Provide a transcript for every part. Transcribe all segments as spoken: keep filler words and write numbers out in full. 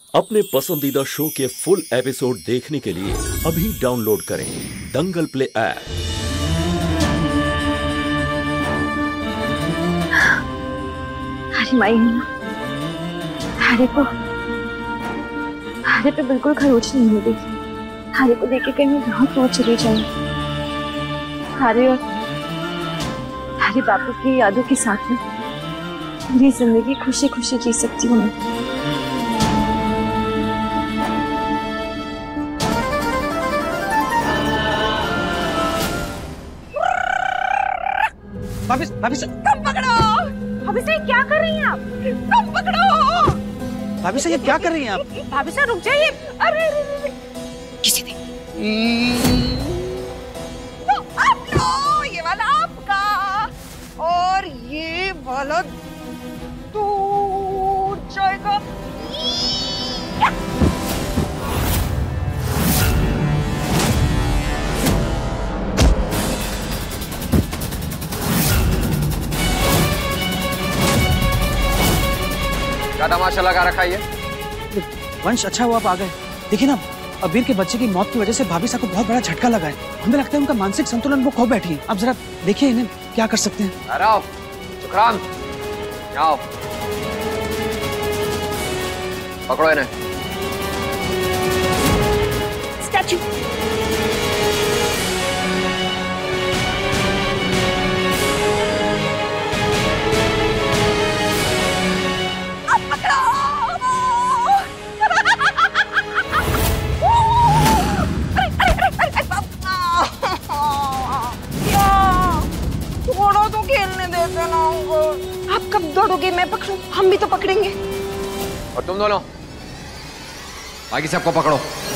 अपने पसंदीदा शो के फुल एपिसोड देखने के लिए अभी डाउनलोड करें दंगल प्ले ऐप। अरे माई हारे को हारे पे बिल्कुल खरोच नहीं हो रही। हारे को देख के कहीं मैं बहुत दूर चली जाऊं। हारे और हारे बापू की यादों के साथ में मेरी जिंदगी खुशी खुशी जी सकती हूँ मैं। भाभी भाभी से कम पकड़ो। भाभी से क्या कर रही हैं आप? कम पकड़ो। भाभी से ये क्या कर रही हैं आप? भाभी से रुक जाइए। अरे किसी ने तो आप लो, ये वाला आपका और ये वाला दूर जाएगा। क्या तमाशा लगा रखा है? वंश अच्छा हुआ आप आ गए। देखिए ना, अबीर के बच्चे की मौत की वजह से भाभी साहब को बहुत बड़ा झटका लगा है। हमें लगता है उनका मानसिक संतुलन वो खो बैठी है। आप जरा देखिए इन्हें क्या कर सकते हैं। अरे आओ सुखराम, आओ पकड़ो इन्हें। स्टैचू आप कब दौड़ोगे? मैं पकड़ूं? हम भी तो पकड़ेंगे। और तुम दोनों बाकी सबको पकड़ो।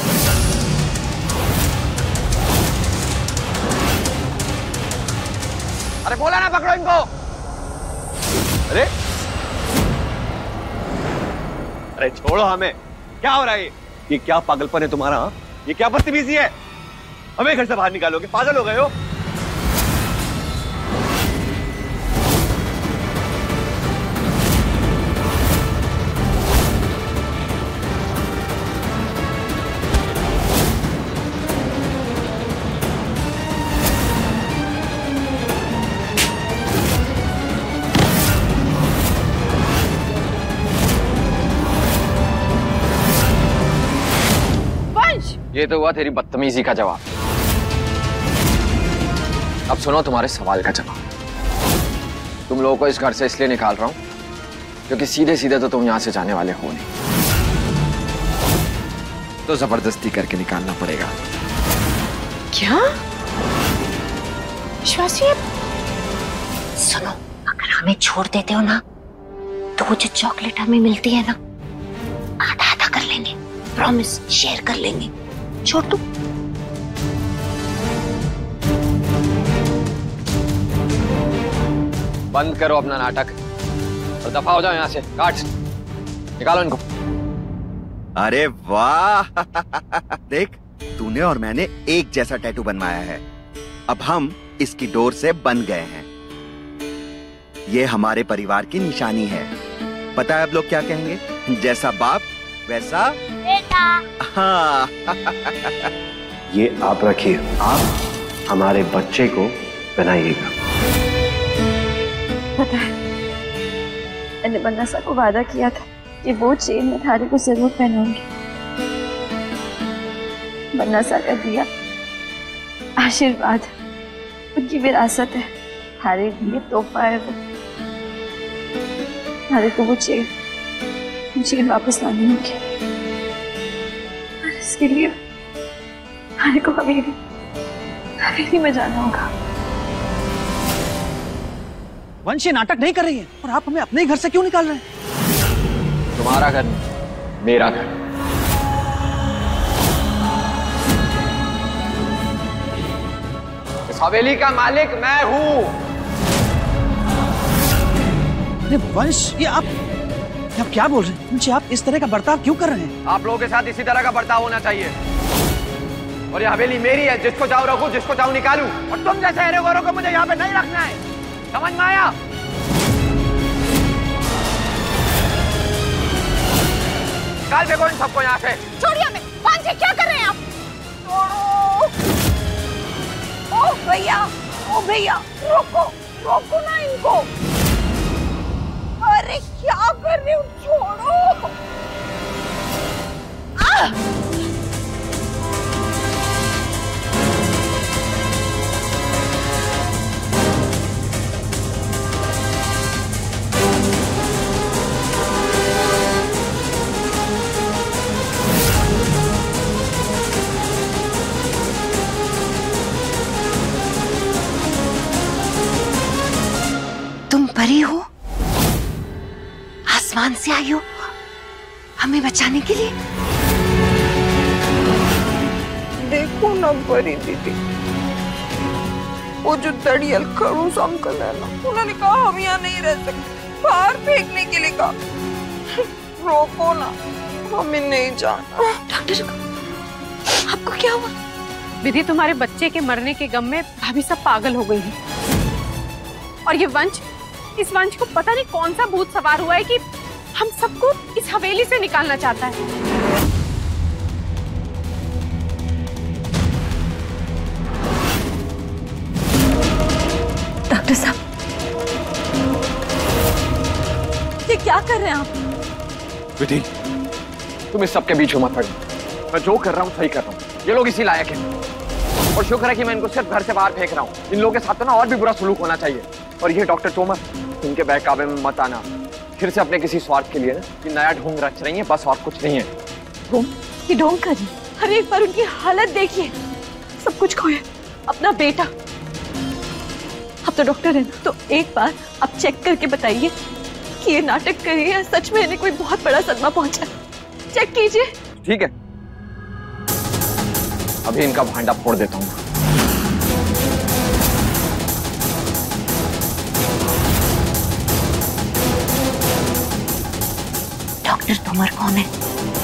अरे बोला ना पकड़ो इनको। अरे अरे छोड़ो हमें। क्या हो रहा है? ये क्या पागलपन है तुम्हारा? हा? ये क्या बदतमीजी है? हमें घर से बाहर निकालोगे? पागल हो गए हो? ये तो हुआ तेरी बदतमीजी का जवाब। अब सुनो तुम्हारे सवाल का जवाब। तुम लोगों को इस घर से इसलिए निकाल रहा हूं क्योंकि सीधे सीधे तो तुम यहां से जाने वाले हो नहीं, तो जबरदस्ती करके निकालना पड़ेगा। क्या विश्वासी? सुनो, अगर हमें छोड़ देते हो ना तो वो जो चॉकलेट हमें मिलती है ना, आधा आधा कर लेंगे। प्रॉमिस, शेयर कर लेंगे। छोड़ दो। बंद करो अपना नाटक और दफा हो जाओ यहां से। काट, निकालो इनको। अरे वाह देख, तूने और मैंने एक जैसा टैटू बनवाया है। अब हम इसकी डोर से बन गए हैं। ये हमारे परिवार की निशानी है। पता है अब लोग क्या कहेंगे? जैसा बाप वैसा बेटा। हाँ ये आप रखिए, आप हमारे बच्चे को बनाइएगा। पता है, मैंने बन्ना सा को वादा किया था कि वो चेन में थारे को जरूर पहनाऊंगी। बन्ना सा का दिया आशीर्वाद, उनकी विरासत है। थारे लिए तोहफा है वो। थारे को वो चेन मुझे वापस लानी होगी। इसके लिए थारे को हवेली हवेली में जाना होगा। वंश ये नाटक नहीं कर रही है और आप हमें अपने ही घर से क्यों निकाल रहे हैं? तुम्हारा घर मेरा घर। इस हवेली का मालिक मैं हूं। अरे वंश, ये आप आप क्या बोल रहे हैं? मुझे आप इस तरह का बर्ताव क्यों कर रहे हैं? आप लोगों के साथ इसी तरह का बर्ताव होना चाहिए। और ये हवेली मेरी है, जिसको चाहूं रखूं, जिसको चाहूं निकालूं। और तुम जैसे हेरे गोरों को मुझे यहाँ पे नहीं रखना है। समझ में आया? निकाल फेंको इन सबको यहाँ से। छोड़िए हमें। पांचे क्या कर रहे हैं आप? छोड़ो। ओ भैया, ओ भैया, रोको, रोको ना इनको। अरे क्या कर रहे हो? छोड़ो। आ! तुम परी हो? आसमान से आई हो हमें बचाने के लिए? देखो ना परी दीदी, वो जो दड़ियल खड़ूस अंकल है ना, उन्होंने कहा हम यहाँ नहीं रह सकते, बाहर फेंकने के लिए कहा। रोको ना, हमें नहीं जाना। डॉक्टर आपको क्या हुआ? विधि, तुम्हारे बच्चे के मरने के गम में भाभी सब पागल हो गई है। और ये वंश, इस वंश को पता नहीं कौन सा भूत सवार हुआ है कि हम सबको इस हवेली से निकालना चाहता है। डॉक्टर साहब, ये क्या कर रहे हैं आप? विधि, तुम इस सबके बीच में मत पड़ो। मैं जो कर रहा हूँ सही कर रहा हूँ। ये लोग इसी लायक हैं। और शुक्र है कि मैं इनको सिर्फ घर से बाहर फेंक रहा हूँ। इन लोगों के साथ तो ना और भी बुरा सलूक होना चाहिए। और ये डॉक्टर तोमर, इनके बहकावे में मत आना। फिर से अपने किसी स्वार्थ के लिए ना ये नया ढोंग रच रही है, बस और कुछ नहीं है। ढोंग? ये ढोंग कर रही? अरे एक बार उनकी हालत देखिए, सब कुछ खोया, अपना बेटा। अब तो डॉक्टर है ना, तो एक बार आप चेक करके बताइए कि ये नाटक कर रही है, सच में इन्हें कोई बहुत बड़ा सदमा पहुंचा। चेक कीजिए। ठीक है, अभी इनका भांडा फोड़ देता हूँ। डॉक्टर तोमर कौन है?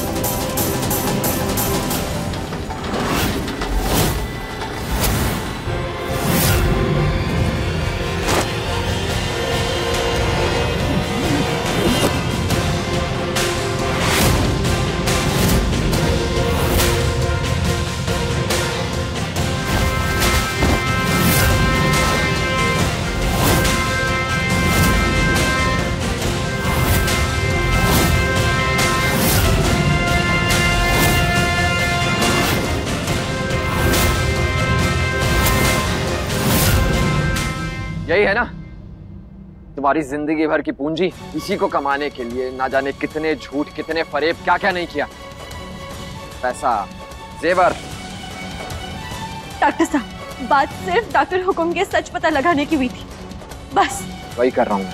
यही है ना तुम्हारी जिंदगी भर की पूंजी? इसी को कमाने के लिए ना जाने कितने झूठ, कितने फरेब, क्या क्या नहीं किया। पैसा, जेवर। डॉक्टर साहब, बात सिर्फ डॉक्टर हुकुम के सच पता लगाने की हुई थी, बस वही कर रहा हूं।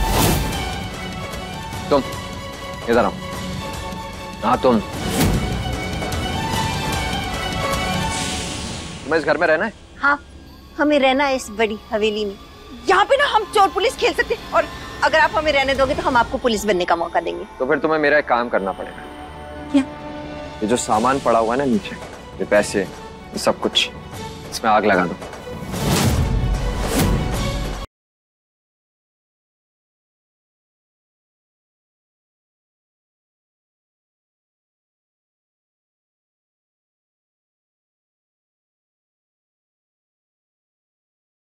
तुम इधर आओ। हाँ, तुम तुम्हें इस घर में रहना है? हाँ, हमें रहना है इस बड़ी हवेली में। यहाँ पे ना हम चोर पुलिस खेल सकते हैं, और अगर आप हमें रहने दोगे तो हम आपको पुलिस बनने का मौका देंगे। तो फिर तुम्हें मेरा एक काम करना पड़ेगा। क्या? ये जो सामान पड़ा हुआ है ना नीचे, ये पैसे, ये सब कुछ, इसमें आग लगा दो।